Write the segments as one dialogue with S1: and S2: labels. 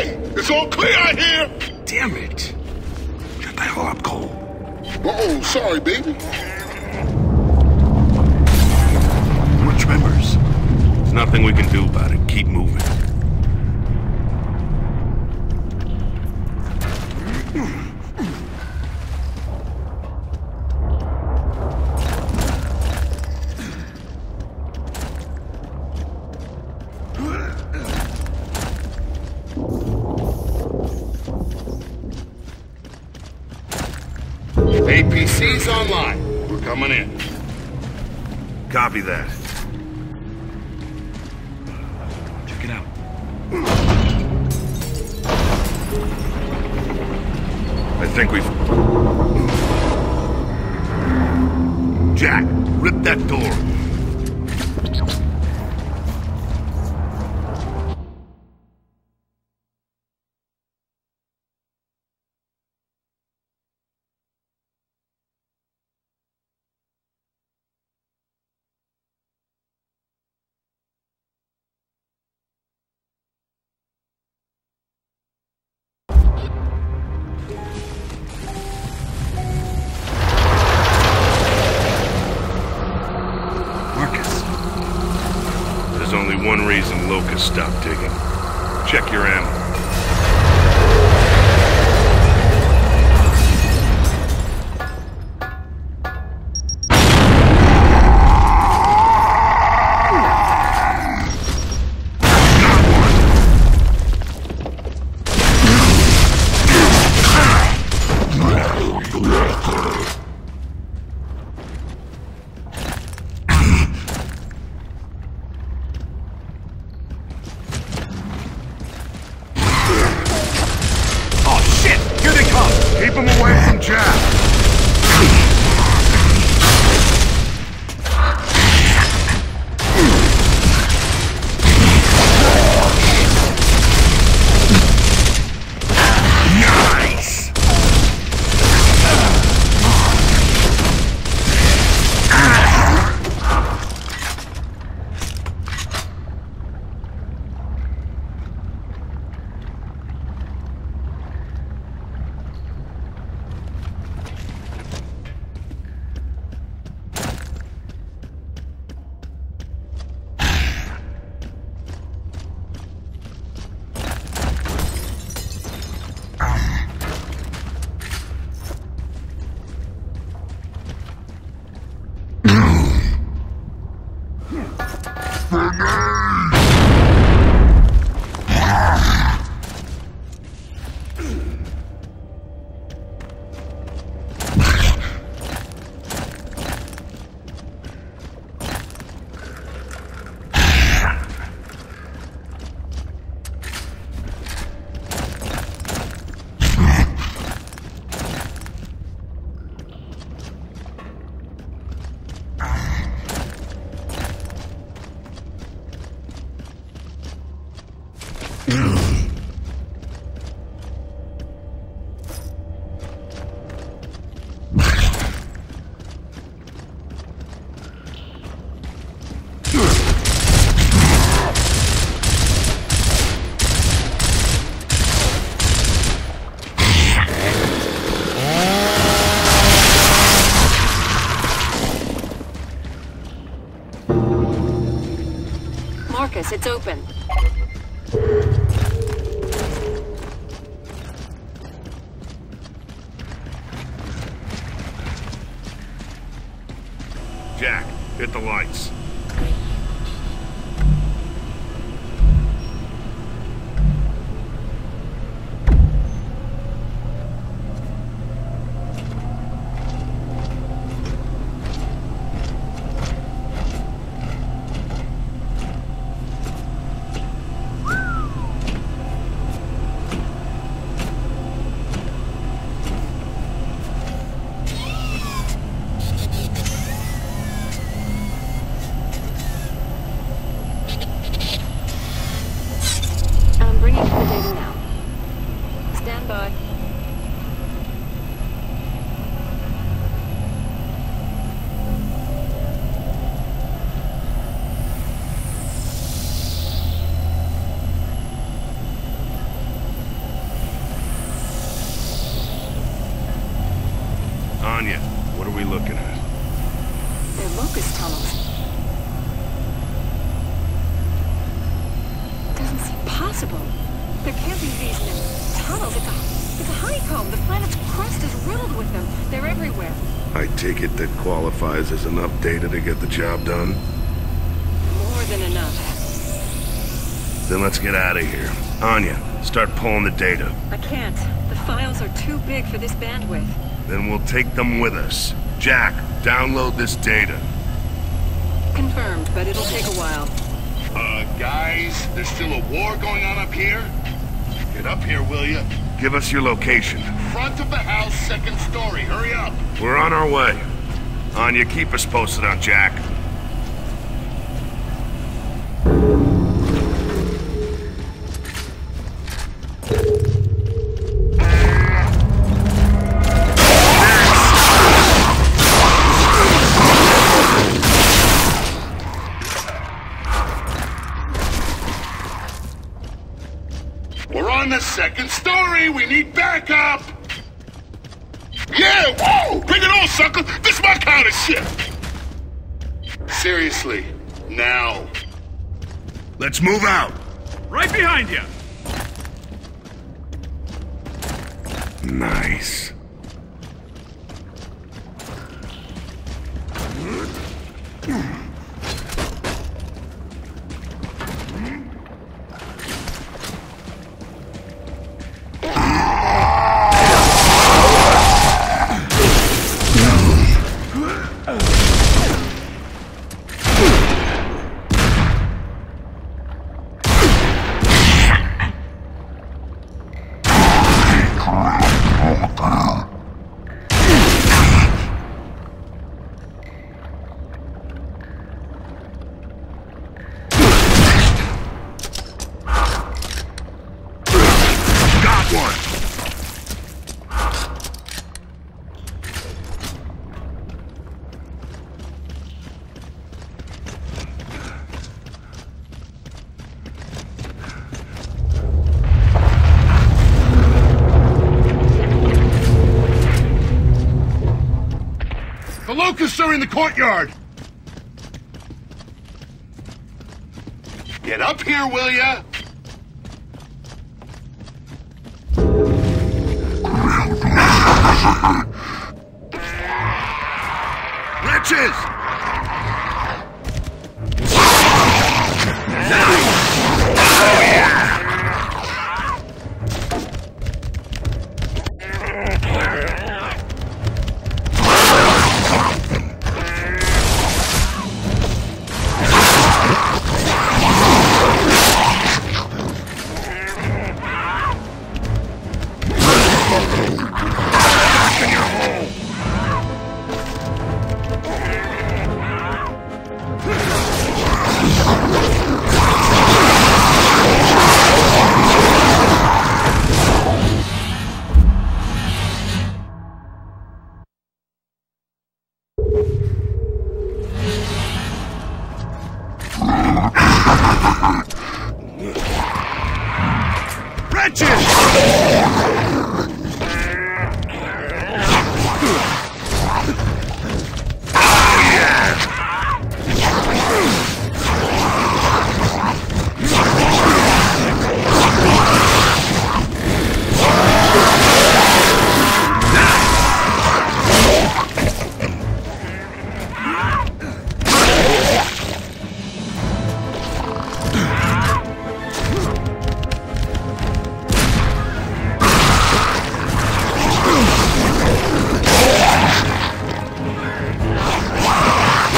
S1: It's all clear out here!
S2: Damn it! Shut the hell up, Cole.
S1: Uh-oh, sorry, baby.
S2: We're tremors. There's nothing we can do about it. Keep moving.
S1: APC's online. We're coming in.
S2: Copy that. Check it out. I think we've... Jack, rip that door. There's only one reason Locust stopped digging. Check your ammo. Keep him away from Jack!
S3: Marcus, it's open.
S2: Jack, hit the lights.
S3: using these tunnels. It's a honeycomb. The planet's crust is riddled with them. They're everywhere.
S2: I take it that qualifies as enough data to get the job done?
S3: More than enough.
S2: Then let's get out of here. Anya, start pulling the data.
S3: I can't. The files are too big for this bandwidth.
S2: Then we'll take them with us. Jack, download this data.
S3: Confirmed, but it'll take a while.
S1: Guys, there's still a war going on up here? Get up here, will you?
S2: Give us your location.
S1: Front of the house, second story. Hurry up.
S2: We're on our way. Anya, keep us posted on Jack.
S1: We're on the second story. We need backup. Yeah, whoa! Bring it on, sucker! This is my kind of shit! Seriously, now.
S2: Let's move out.
S4: Right behind you!
S2: Nice.
S1: The locusts are in the courtyard! Get up here, will ya?
S2: Wretches!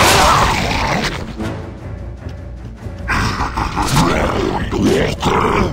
S1: Walker!